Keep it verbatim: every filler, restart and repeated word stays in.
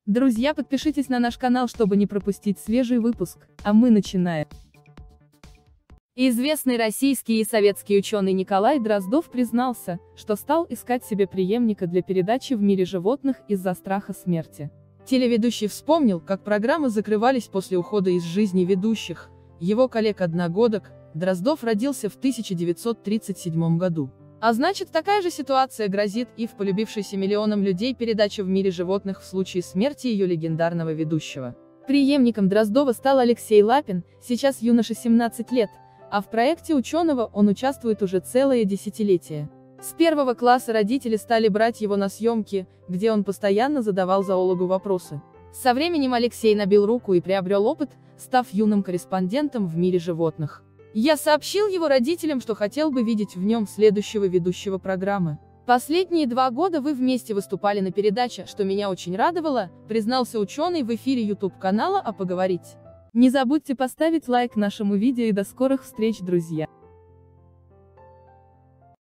Друзья, подпишитесь на наш канал, чтобы не пропустить свежий выпуск, а мы начинаем. Известный российский и советский ученый Николай Дроздов признался, что стал искать себе преемника для передачи «В мире животных» из-за страха смерти. Телеведущий вспомнил, как программы закрывались после ухода из жизни ведущих. Его коллег-одногодок, Дроздов родился в тысяча девятьсот тридцать седьмом году. А значит, такая же ситуация грозит и в полюбившейся миллионам людей передаче «В мире животных» в случае смерти ее легендарного ведущего. Преемником Дроздова стал Алексей Лапин, сейчас юноше семнадцать лет, а в проекте ученого он участвует уже целое десятилетие. С первого класса родители стали брать его на съемки, где он постоянно задавал зоологу вопросы. Со временем Алексей набил руку и приобрел опыт, став юным корреспондентом в «Мире животных». Я сообщил его родителям, что хотел бы видеть в нем следующего ведущего программы. Последние два года вы вместе выступали на передаче, что меня очень радовало, признался ученый в эфире YouTube-канала «А поговорить». Не забудьте поставить лайк нашему видео и до скорых встреч, друзья!